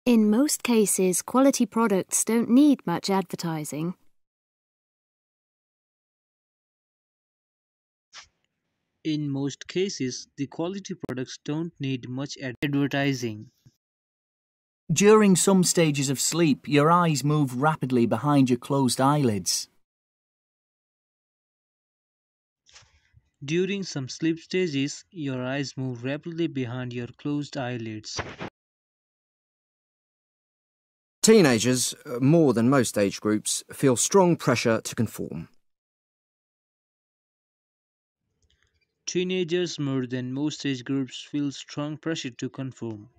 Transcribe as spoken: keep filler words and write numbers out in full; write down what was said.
In most cases, quality products don't need much advertising. In most cases, the quality products don't need much ad- advertising. During some stages of sleep, your eyes move rapidly behind your closed eyelids. During some sleep stages, your eyes move rapidly behind your closed eyelids. Teenagers, uh, more than most age groups, feel strong pressure to conform. Teenagers, more than most age groups, feel strong pressure to conform.